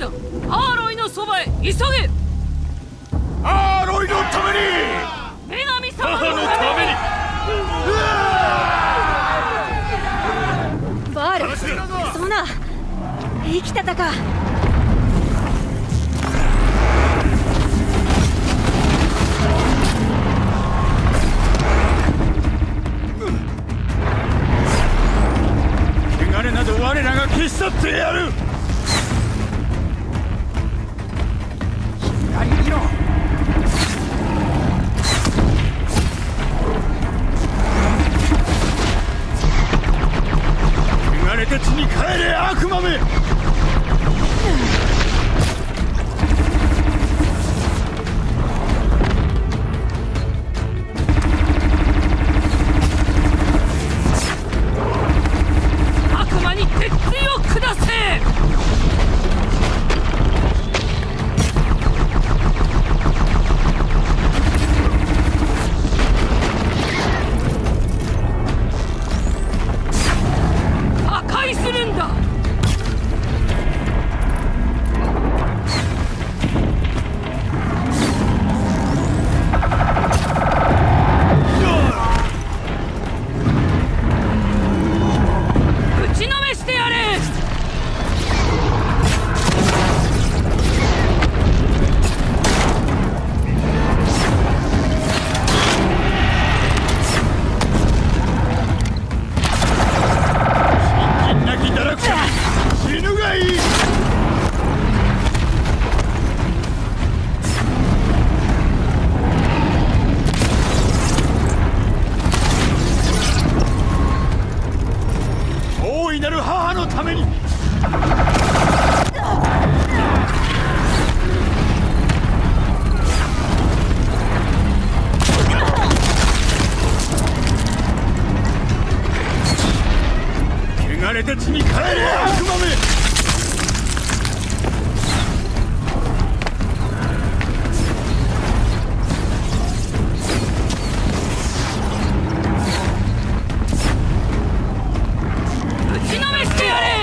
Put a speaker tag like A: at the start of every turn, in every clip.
A: だ。アーロイのそばへ急げ。
B: アーロイのために、
A: 女神様
B: 母のために。
C: バール、そんな生きてたか。
B: 汚れなど我らが消し去ってやる。左見ろ。汚れた地に帰れ、悪魔め。
A: 悪魔に鉄槌を下せ。破壊するんだ。打ちのめしてやれ。
B: なき堕落者、死ぬがいい。大いなる母のために。汚れた地に帰れ、悪魔め。
A: 打ちのめしてやれ。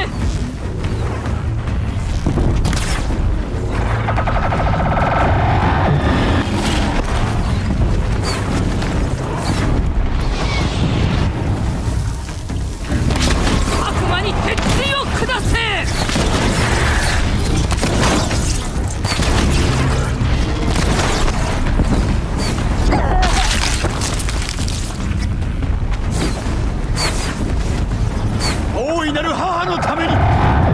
A: 悪魔に鉄槌を下せ。
B: 大いなる母のために。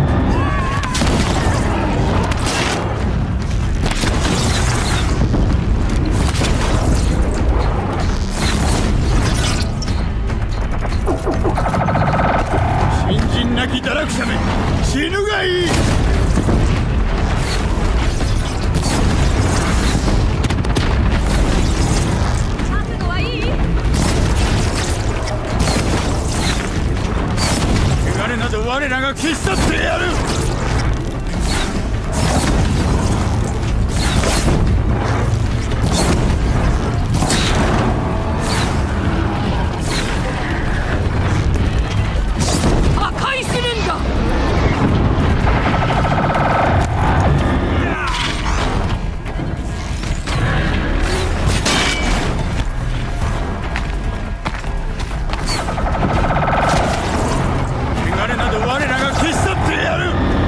B: 信心なき堕落者め、死ぬがいい。
C: 覚悟はいい？
B: 汚れなど我らが消し去ってやる。
A: 破壊するんだ。
B: 汚れなど我らが消し去ってやる。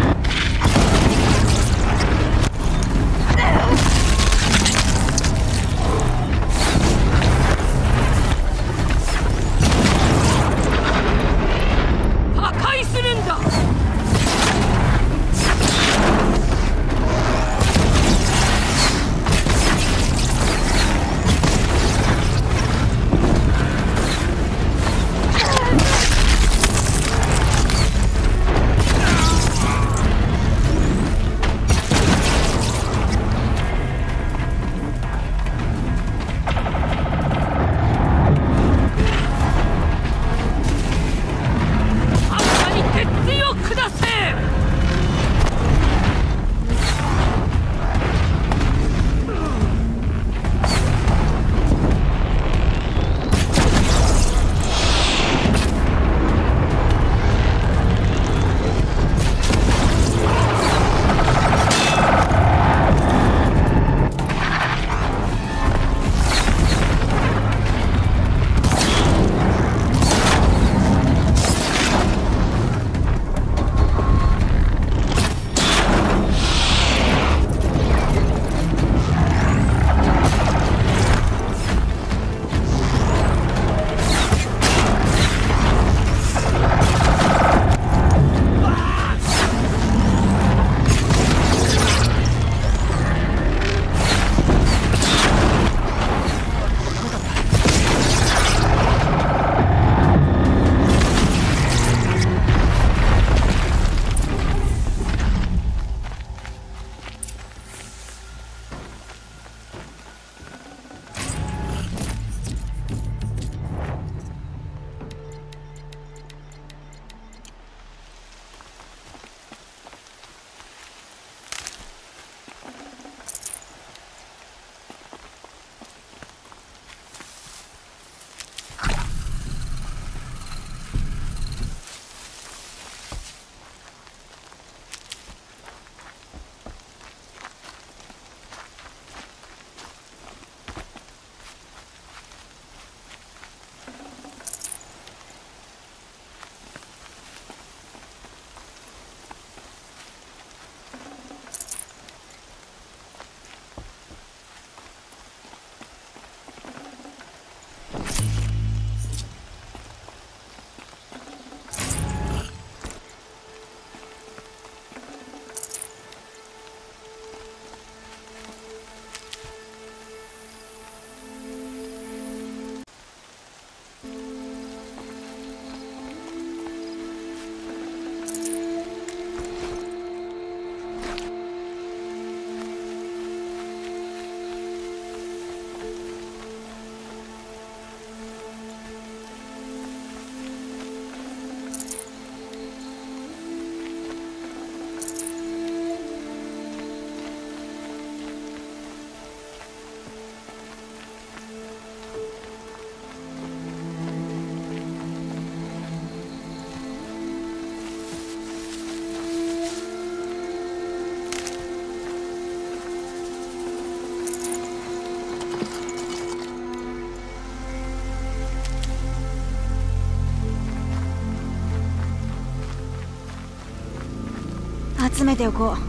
C: 集めておこう。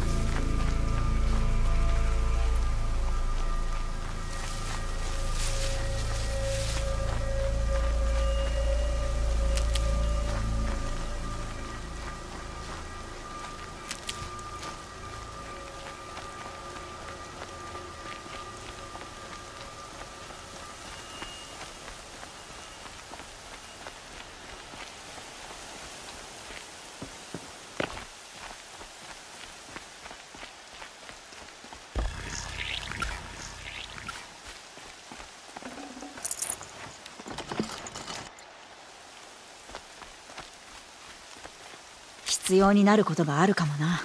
C: 必要になることがあるかもな。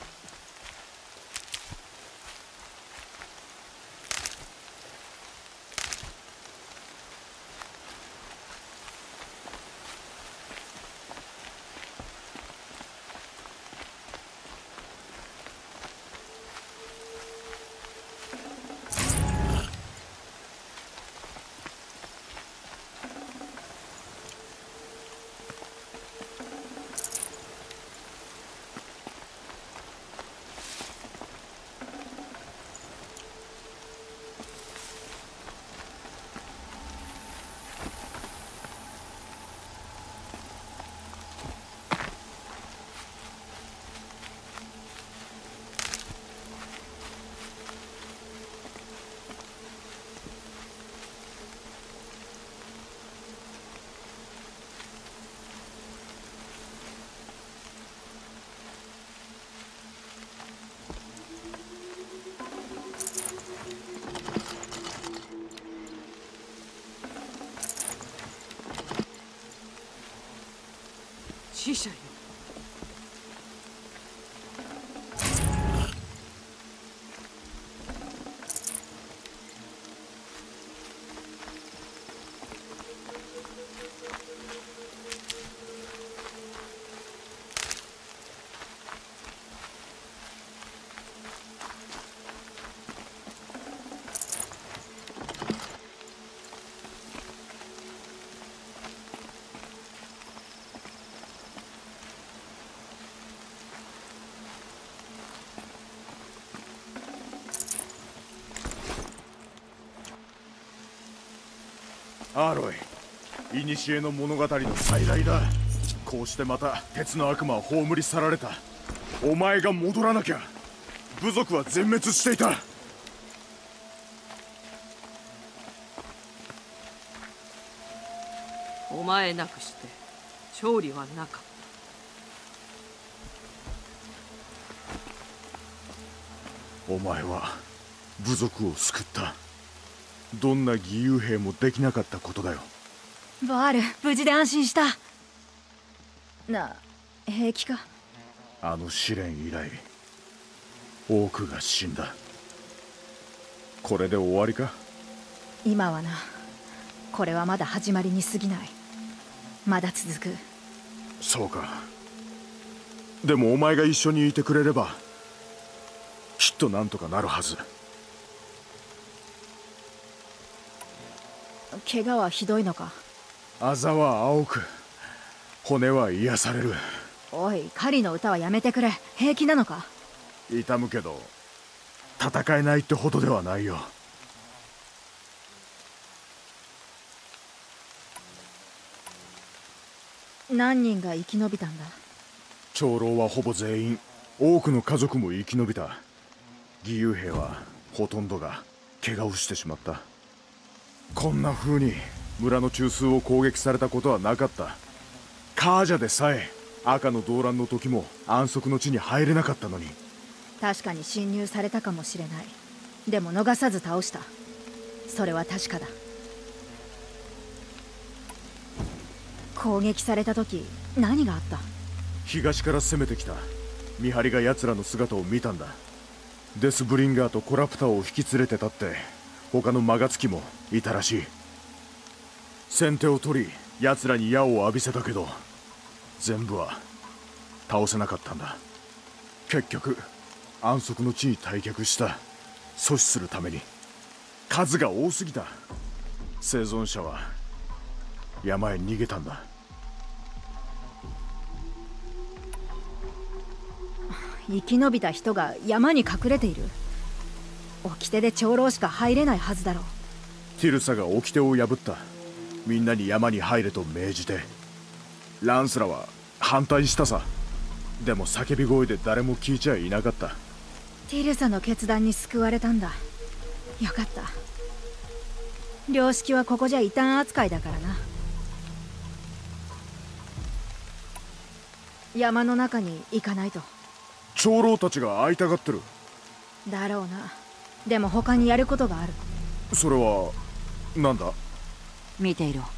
A: 死者よ。
B: アーロイ、古の物語の再来だ。こうしてまた鉄の悪魔は葬り去られた。お前が戻らなきゃ部族は全滅していた。
A: お前なくして勝利はなかった。
B: お前は部族を救った。どんな義勇兵もできなかったことだよ。
C: バール、無事で安心した。なあ、平気か？
B: あの試練以来多くが死んだ。これで終わりか？
C: 今はな。これはまだ始まりに過ぎない。まだ続く。
B: そうか。でもお前が一緒にいてくれればきっとなんとかなるはず。
C: 怪我はひどいのか？
B: あざは青く、骨は癒される。
C: おい、狩りの歌はやめてくれ。平気なのか？
B: 痛むけど戦えないってほどではないよ。
C: 何人が生き延びたんだ？
B: 長老はほぼ全員、多くの家族も生き延びた。義勇兵はほとんどが怪我をしてしまった。こんな風に村の中枢を攻撃されたことはなかった。カージャでさえ赤の動乱の時も安息の地に入れなかったのに。
C: 確かに侵入されたかもしれない。でも逃さず倒した。それは確かだ。攻撃された時何があった？
B: 東から攻めてきた見張りが奴らの姿を見たんだ。デスブリンガーとコラプターを引き連れてたって他のマガツキもいたらしい。先手を取り奴らに矢を浴びせたけど全部は倒せなかったんだ。結局安息の地に退却した。阻止するために数が多すぎた。生存者は山へ逃げたんだ。
C: 生き延びた人が山に隠れている。掟で長老しか入れないはずだろう。
B: ティルサが掟を破った。みんなに山に入れと命じて。ランスらは反対したさ。でも叫び声で誰も聞いちゃいなかった。
C: ティルサの決断に救われたんだ。よかった。良識はここじゃ異端扱いだからな。山の中に行かないと。
B: 長老たちが会いたがってる。
C: だろうな。でも他にやることがある。
B: それはなんだ？
A: 見ていろ。